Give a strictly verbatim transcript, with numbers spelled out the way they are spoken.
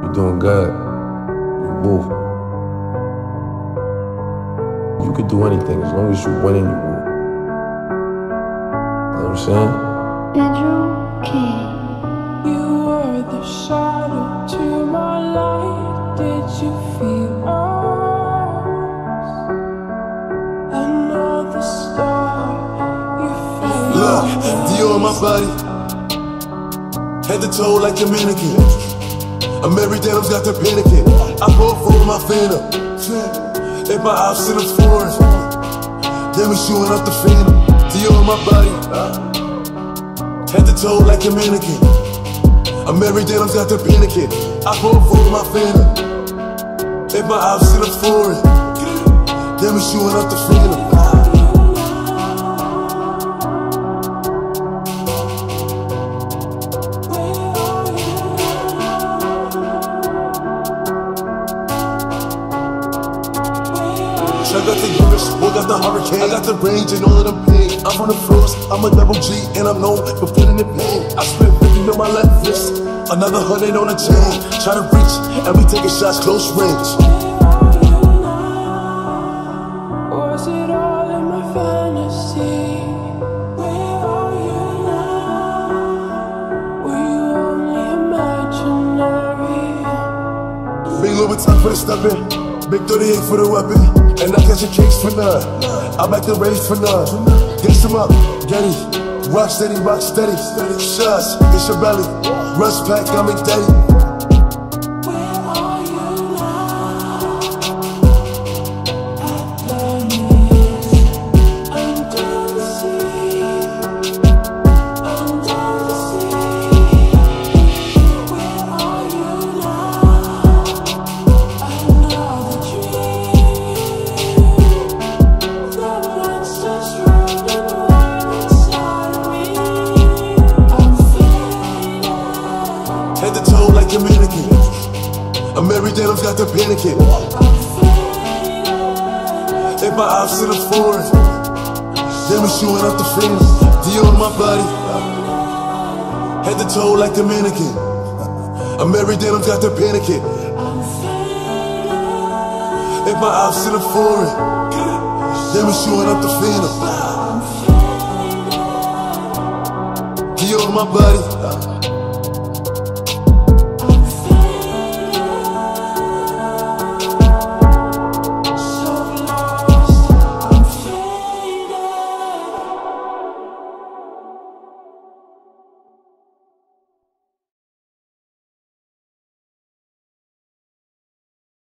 You're doing good. You move. You could do anything as long as you win and you move. You know what I'm saying? Bedroom King. You were the shadow to my light. Did you feel us? Another star. You feel Look, Dior on my body, head to toe like a mannequin. I'm every denim's got the panicking. I pull for my phantom. If my option is foreign, then we shooting up the phantom. Dior on my body, head to toe like a mannequin. I'm every denim's got the panicking. I pull for my phantom. If my option is foreign, then we shooting up the phantom. I got the Urus, we got the hurricane. I got the range and all of them pain. I'm from the frost, I'm a double G, and I'm known for feeling the pain. I spent fifty on my left wrist, another hundred on the chain. Try to reach, and we taking shots close range. Was it all in my fantasy? Where are you now? Were you only imaginary? Big Louboutin for the stepping, big thirty-eight for the weapon. And I catch a case for none. I back the race for none. Get some up, Getty. Rock steady, rock steady. Shots, it's your belly. Rush pack, I'm in daddy. Head to toe like a mannequin. I'm every denim's got the panicking. If my option is foreign, then we shooting up the phantom. Dior on my body, head to toe like a mannequin. I'm every denim's got the panicking. If my option is foreign, then we shooting up the phantom. Dior on my body.